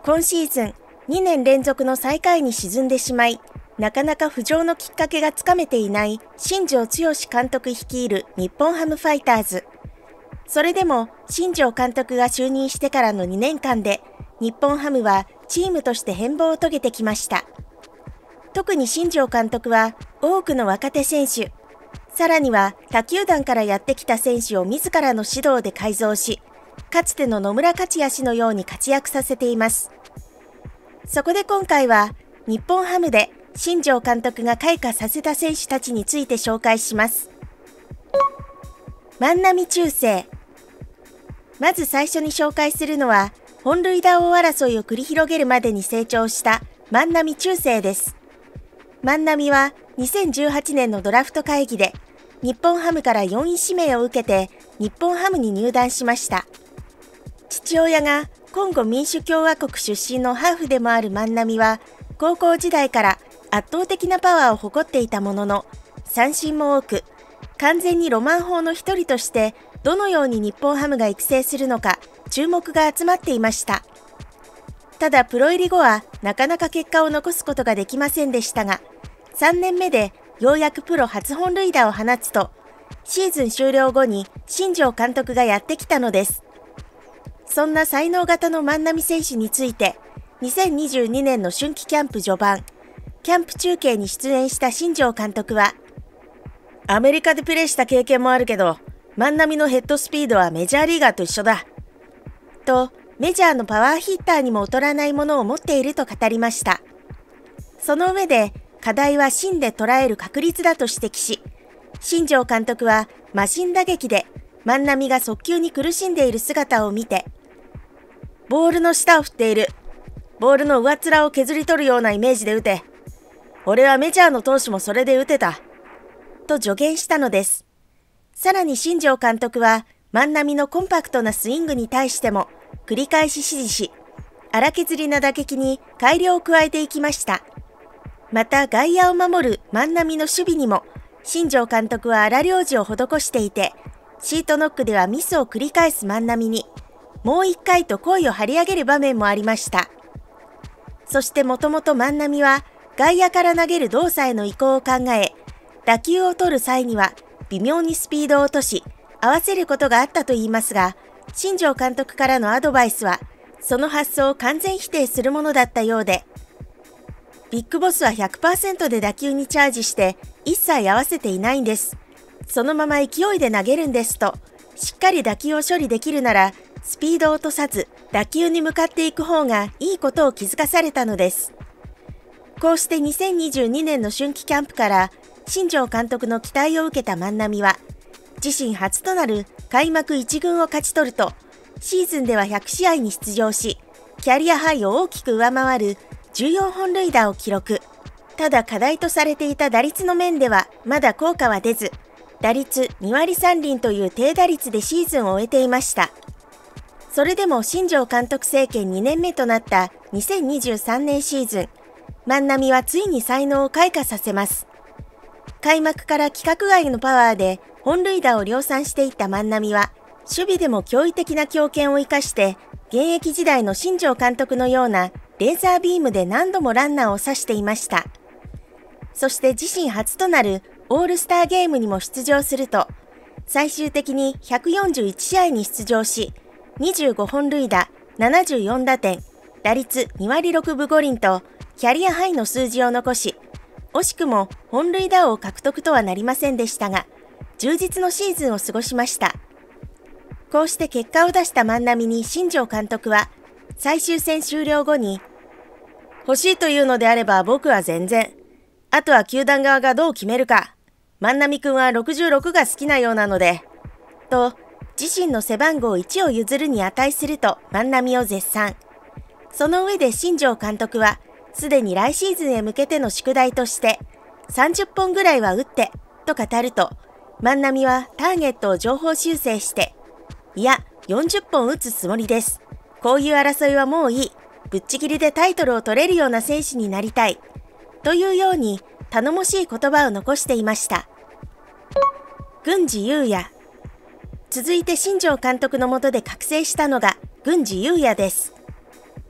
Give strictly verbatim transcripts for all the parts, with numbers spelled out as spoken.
今シーズンにねん連続の最下位に沈んでしまい、なかなか浮上のきっかけがつかめていない新庄剛志監督率いる日本ハムファイターズ。それでも新庄監督が就任してからのにねんかんで、日本ハムはチームとして変貌を遂げてきました。特に新庄監督は多くの若手選手、さらには他球団からやってきた選手を自らの指導で改造し、かつての野村克也氏のように活躍させています。そこで今回は日本ハムで新庄監督が開花させた選手たちについて紹介します。万波中正。まず最初に紹介するのは、本塁打王争いを繰り広げるまでに成長した万波中正です。万波はにせんじゅうはちねんのドラフト会議で日本ハムからよんい指名を受けて日本ハムに入団しました。父親がコンゴ民主共和国出身のハーフでもある万波は、高校時代から圧倒的なパワーを誇っていたものの、三振も多く、完全にロマン砲の一人としてどのように日本ハムが育成するのか注目が集まっていました。ただプロ入り後はなかなか結果を残すことができませんでしたが、さんねんめでようやくプロ初本塁打を放つと、シーズン終了後に新庄監督がやってきたのです。そんな才能型の万波選手について、にせんにじゅうにねんの春季キャンプ序盤、キャンプ中継に出演した新庄監督は、アメリカでプレーした経験もあるけど、万波のヘッドスピードはメジャーリーガーと一緒だ。と、メジャーのパワーヒッターにも劣らないものを持っていると語りました。その上で、課題は芯で捉える確率だと指摘し、新庄監督はマシン打撃で万波が速球に苦しんでいる姿を見て、ボールの下を振っている。ボールの上っ面を削り取るようなイメージで打て。俺はメジャーの投手もそれで打てた。と助言したのです。さらに新庄監督は万波のコンパクトなスイングに対しても繰り返し指示し、荒削りな打撃に改良を加えていきました。また外野を守る万波の守備にも新庄監督は荒療治を施していて、シートノックではミスを繰り返す万波にもう一回と声を張り上げる場面もありました。そしてもともと万波は外野から投げる動作への移行を考え、打球を取る際には微妙にスピードを落とし、合わせることがあったといいますが、新庄監督からのアドバイスは、その発想を完全否定するものだったようで、ビッグボスは ひゃくパーセント で打球にチャージして一切合わせていないんです。そのまま勢いで投げるんですと、しっかり打球を処理できるなら、スピードを落とさず打球に向かっていく方がいいことを気づかされたのです。こうしてにせんにじゅうにねんの春季キャンプから新庄監督の期待を受けた万波は、自身初となる開幕いち軍を勝ち取ると、シーズンではひゃくしあいに出場し、キャリアハイを大きく上回るじゅうよんほん塁打を記録。ただ課題とされていた打率の面ではまだ効果は出ず、打率にわりさんりんという低打率でシーズンを終えていました。それでも新庄監督政権にねんめとなったにせんにじゅうさんねんシーズン、万波はついに才能を開花させます。開幕から規格外のパワーで本塁打を量産していった万波は、守備でも驚異的な強肩を生かして、現役時代の新庄監督のようなレーザービームで何度もランナーを刺していました。そして自身初となるオールスターゲームにも出場すると、最終的にひゃくよんじゅういちしあいに出場し、にじゅうごほん塁打、ななじゅうよんだてん、打率にわりろくぶごりんとキャリアハイの数字を残し、惜しくも本塁打王獲得とはなりませんでしたが、充実のシーズンを過ごしました。こうして結果を出した万波に新庄監督は、最終戦終了後に、欲しいというのであれば僕は全然。あとは球団側がどう決めるか。万波くんはろくじゅうろくが好きなようなので。と、自身の背番号いちを譲るに値すると万波を絶賛。その上で新庄監督は、すでに来シーズンへ向けての宿題として、さんじゅっぽんぐらいは打って、と語ると、万波はターゲットを情報修正して、いや、よんじゅっぽん打つつもりです。こういう争いはもういい。ぶっちぎりでタイトルを取れるような選手になりたい。というように頼もしい言葉を残していました。郡司裕也。続いて新庄監督の下で覚醒したのが郡司裕也です。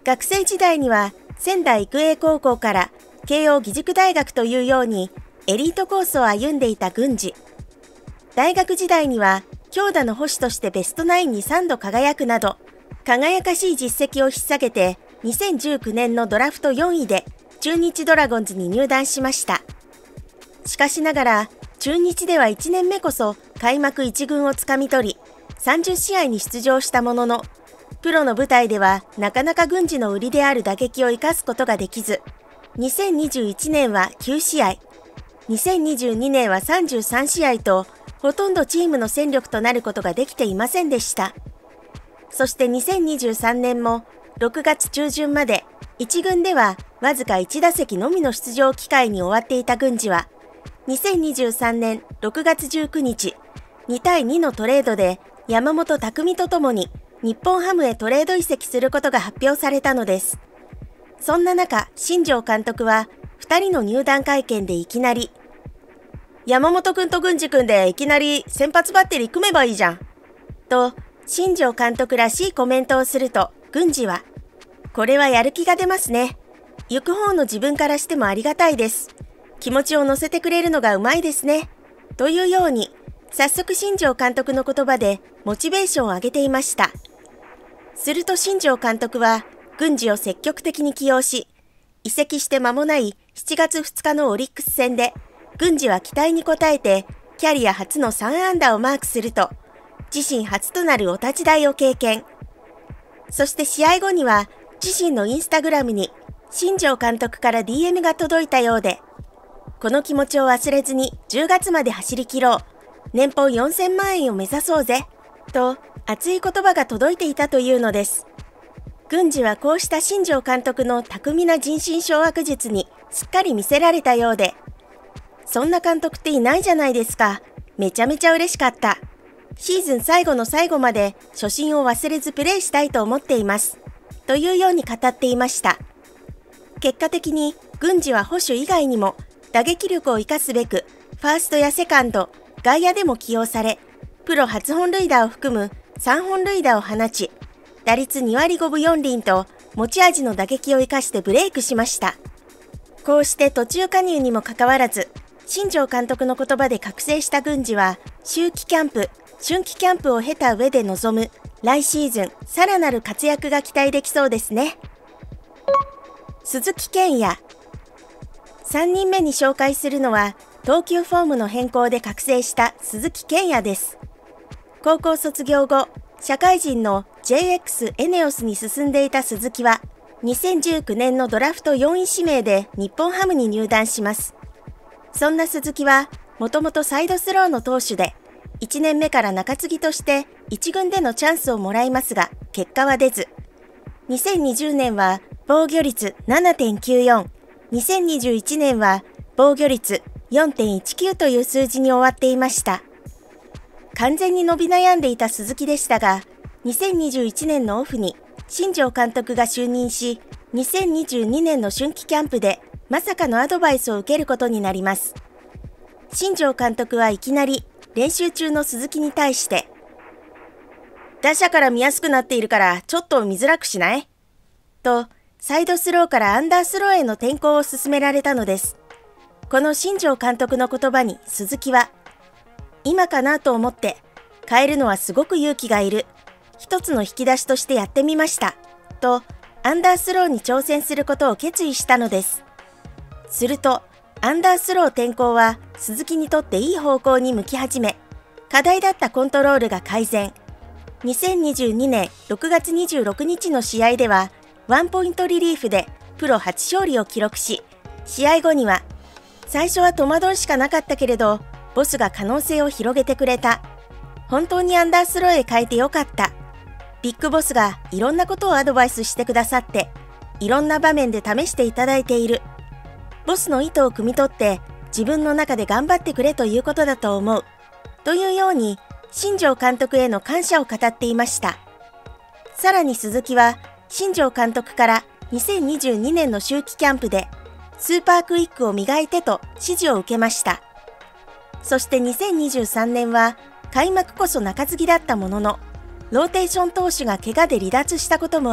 学生時代には仙台育英高校から慶応義塾大学というようにエリートコースを歩んでいた郡司。大学時代には強打の捕手としてベストナインにさんど輝くなど、輝かしい実績を引っ提げてにせんじゅうきゅうねんのドラフトよんいで中日ドラゴンズに入団しました。しかしながら中日ではいちねんめこそ開幕いち軍をつかみ取り、さんじゅっしあいに出場したものの、プロの舞台ではなかなか郡司の売りである打撃を生かすことができず、にせんにじゅういちねんはきゅうしあい、にせんにじゅうにねんはさんじゅうさんしあいと、ほとんどチームの戦力となることができていませんでした。そしてにせんにじゅうさんねんもろくがつちゅうじゅんまでいち軍ではわずかいちだせきのみの出場機会に終わっていた郡司は、にせんにじゅうさんねんろくがつじゅうくにち、にたいにのトレードで山本拓実とともに日本ハムへトレード移籍することが発表されたのです。そんな中、新庄監督はふたりの入団会見でいきなり、山本くんと郡司くんでいきなり先発バッテリー組めばいいじゃん。と、新庄監督らしいコメントをすると、郡司は、これはやる気が出ますね。行く方の自分からしてもありがたいです。気持ちを乗せてくれるのがうまいですね。というように、早速新庄監督の言葉でモチベーションを上げていました。すると新庄監督は、郡司を積極的に起用し、移籍して間もないしちがつふつかのオリックス戦で、郡司は期待に応えて、キャリア初のさんあんだをマークすると、自身初となるお立ち台を経験。そして試合後には、自身のインスタグラムに、新庄監督から ディーエム が届いたようで、この気持ちを忘れずにじゅうがつまで走り切ろう。年俸よんせんまんえんを目指そうぜ。と、熱い言葉が届いていたというのです。郡司はこうした新庄監督の巧みな人心掌握術にすっかり見せられたようで、そんな監督っていないじゃないですか。めちゃめちゃ嬉しかった。シーズン最後の最後まで初心を忘れずプレーしたいと思っています。というように語っていました。結果的に郡司は捕手以外にも打撃力を生かすべくファーストやセカンド、外野でも起用され、プロ初本塁打を含むさんほんるいだを放ち、打率にわりごぶよんりんと持ち味の打撃を生かしてブレイクしました。こうして途中加入にもかかわらず、新庄監督の言葉で覚醒した郡司は、秋季キャンプ、春季キャンプを経た上で臨む来シーズンさらなる活躍が期待できそうですね。鈴木健也。さんにんめに紹介するのは、投球フォームの変更で覚醒した鈴木健也です。高校卒業後、社会人の ジェイエックス エネオスに進んでいた鈴木は、にせんじゅうきゅうねんのドラフトよんい指名で日本ハムに入団します。そんな鈴木は、もともとサイドスローの投手で、いちねんめから中継ぎとしていち軍でのチャンスをもらいますが、結果は出ず、にせんにじゅうねんは防御率 ななてんきゅうよん、にせんにじゅういちねんは防御率 よんてんいちきゅう という数字に終わっていました。完全に伸び悩んでいた鈴木でしたが、にせんにじゅういちねんのオフに新庄監督が就任し、にせんにじゅうにねんの春季キャンプでまさかのアドバイスを受けることになります。新庄監督はいきなり練習中の鈴木に対して、打者から見やすくなっているからちょっと見づらくしない?と、サイドスローからアンダースローへの転向を勧められたのです。この新庄監督の言葉に鈴木は、今かなと思って変えるのはすごく勇気がいる。一つの引き出しとしてやってみました。と、アンダースローに挑戦することを決意したのです。すると、アンダースロー転向は鈴木にとっていい方向に向き始め、課題だったコントロールが改善。にせんにじゅうにねんろくがつにじゅうろくにちの試合では、ワンポイントリリーフでプロ初勝利を記録し、試合後には、最初は戸惑いしかなかったけれど、ボスが可能性を広げてくれた。本当にアンダースローへ変えてよかった。ビッグボスがいろんなことをアドバイスしてくださって、いろんな場面で試していただいている。ボスの意図を汲み取って自分の中で頑張ってくれということだと思う。というように、新庄監督への感謝を語っていました。さらに鈴木は、新庄監督からにせんにじゅうにねんの秋季キャンプで、スーパークイックを磨いてと指示を受けました。そしてにせんにじゅうさんねんは、開幕こそ中継ぎだったものの、ローテーション投手が怪我で離脱したこともあり、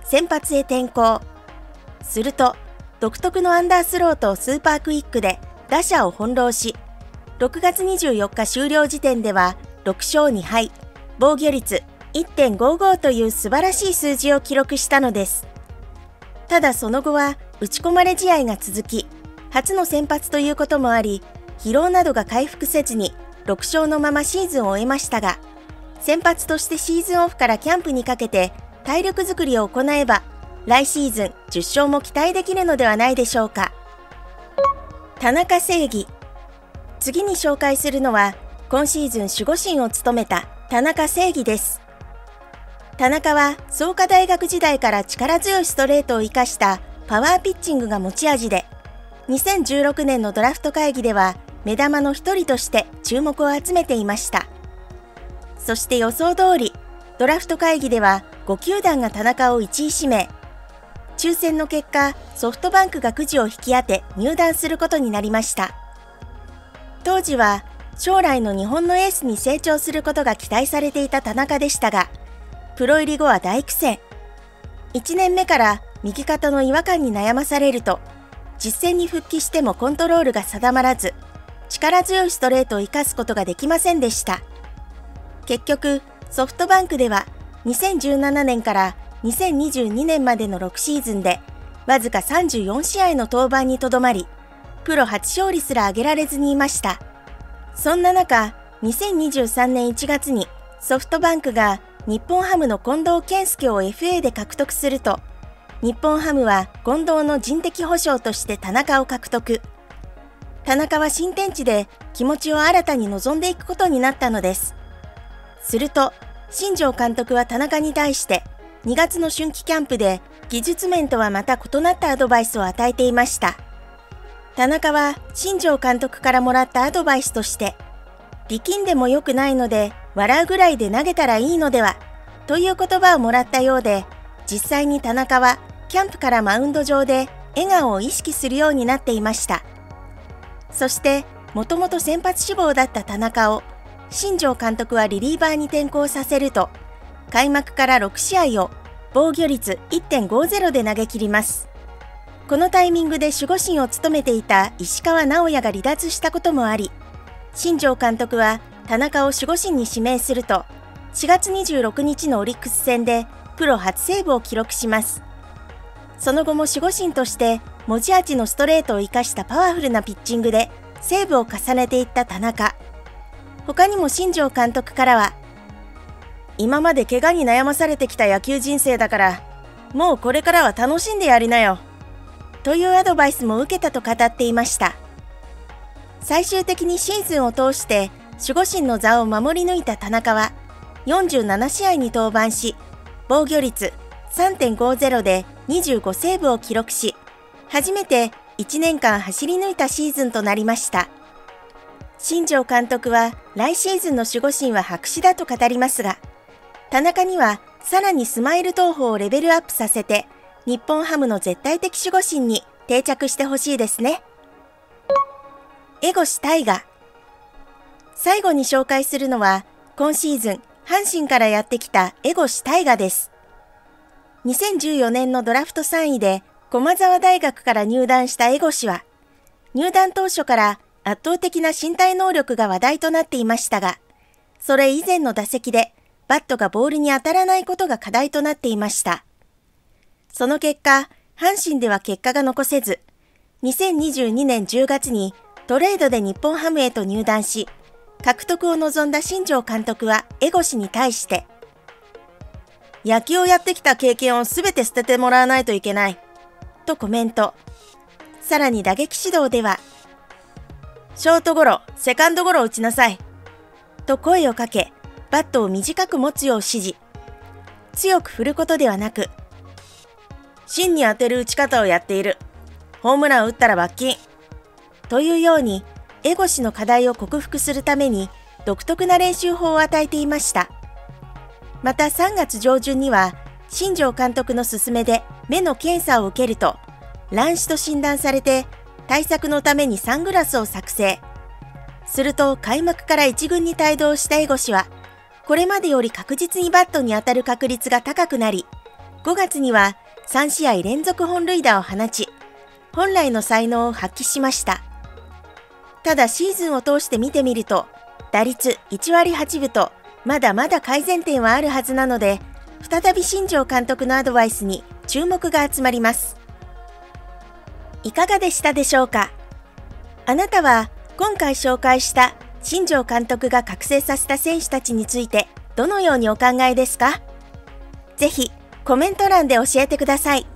先発へ転向。すると、独特のアンダースローとスーパークイックで打者を翻弄し、ろくがつにじゅうよっか終了時点ではろくしょうにはい、防御率 いってんごご という素晴らしい数字を記録したのです。ただその後は打ち込まれ試合が続き、初の先発ということもあり、疲労などが回復せずにろくしょうのままシーズンを終えましたが、先発としてシーズンオフからキャンプにかけて体力づくりを行えば、来シーズンじゅっしょうも期待できるのではないでしょうか。田中正義。次に紹介するのは、今シーズン守護神を務めた田中正義です。田中は創価大学時代から力強いストレートを生かしたパワーピッチングが持ち味で、にせんじゅうろくねんのドラフト会議では目玉の一人として注目を集めていました。そして予想通り、ドラフト会議ではごきゅうだんが田中をいちい指名。抽選の結果、ソフトバンクがくじを引き当て入団することになりました。当時は将来の日本のエースに成長することが期待されていた田中でしたが、プロ入り後は大苦戦。いちねんめから右肩の違和感に悩まされると、実戦に復帰してもコントロールが定まらず、力強いストレートを生かすことができませんでした。結局、ソフトバンクではにせんじゅうななねんからにせんにじゅうにねんまでのろくシーズンで、わずかさんじゅうよんしあいの登板にとどまり、プロ初勝利すら挙げられずにいました。そんな中、にせんにじゅうさんねんいちがつにソフトバンクが日本ハムの近藤健介を エフエー で獲得すると、日本ハムは近藤の人的保障として田中を獲得。田中は新天地で気持ちを新たに臨んでいくことになったのです。すると、新庄監督は田中に対してにがつの春季キャンプで技術面とはまた異なったアドバイスを与えていました。田中は新庄監督からもらったアドバイスとして、力んでも良くないので笑うぐらいで投げたらいいのではという言葉をもらったようで、実際に田中はキャンプからマウンド上で笑顔を意識するようになっていました。そしてもともと先発志望だった田中を新庄監督はリリーバーに転向させると、開幕からろくしあいを防御率 いってんごゼロ で投げ切ります。このタイミングで守護神を務めていた石川直也が離脱したこともあり、新庄監督は田中を守護神に指名すると、しがつにじゅうろくにちのオリックス戦でプロ初セーブを記録します。その後も守護神として持ち味のストレートを生かしたパワフルなピッチングでセーブを重ねていった田中。他にも新庄監督からは、今まで怪我に悩まされてきた野球人生だから、もうこれからは楽しんでやりなよ。というアドバイスも受けたと語っていました。最終的にシーズンを通して守護神の座を守り抜いた田中はよんじゅうななしあいに登板し、防御率 さんてんごゼロ でにじゅうごセーブを記録し、初めていちねんかん走り抜いたシーズンとなりました。新庄監督は来シーズンの守護神は白紙だと語りますが、田中にはさらにスマイル投法をレベルアップさせて、日本ハムの絶対的守護神に定着してほしいですね。江越大賀。最後に紹介するのは、今シーズン、阪神からやってきた江越大賀です。にせんじゅうよねんのドラフトさんいで駒澤大学から入団した江越は、入団当初から圧倒的な身体能力が話題となっていましたが、それ以前の打席でバットがボールに当たらないことが課題となっていました。その結果、阪神では結果が残せず、にせんにじゅうにねんじゅうがつにトレードで日本ハムへと入団し、獲得を望んだ新庄監督は江越に対して、野球をやってきた経験をすべて捨ててもらわないといけない、とコメント。さらに打撃指導では、ショートゴロ、セカンドゴロを打ちなさい、と声をかけ、バットを短く持つよう指示。強く振ることではなく、芯に当てる打ち方をやっている。ホームランを打ったら罰金。というように、江越の課題を克服するために独特な練習法を与えていました。またさんがつじょうじゅんには、新庄監督の勧めで目の検査を受けると、乱視と診断されて、対策のためにサングラスを作成。すると開幕から一軍に帯同した江越は、これまでより確実にバットに当たる確率が高くなり、 ごがつにはさんしあい連続本塁打を放ち、本来の才能を発揮しました。ただシーズンを通して見てみると、打率いちわりはちぶとまだまだ改善点はあるはずなので、再び新庄監督のアドバイスに注目が集まります。いかがでしたでしょうか？あなたは今回紹介した新庄監督が覚醒させた選手たちについてどのようにお考えですか？ぜひコメント欄で教えてください。